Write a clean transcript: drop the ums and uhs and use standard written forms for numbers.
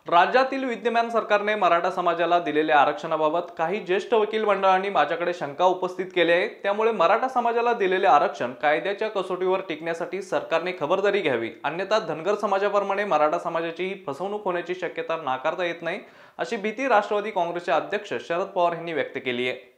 राज्यातील विद्यमान सरकारने मराठा समाजाला दिलेल्या आरक्षणाबाबत काही ज्येष्ठ वकील मंडळांनी माझ्याकडे शंका उपस्थित केली आहे। त्यामुळे मराठा समाजाला दिलेले आरक्षण कायद्याच्या कसोटीवर टिकण्यासाठी सरकारने खबरदारी घ्यावी, अन्यथा धनगर समाजाप्रमाणे मराठा समाजाची फसवणूक होण्याची शक्यता नाकारता येत नाही, अशी भीती राष्ट्रवादी काँग्रेसचे अध्यक्ष शरद पवार यांनी व्यक्त केली आहे।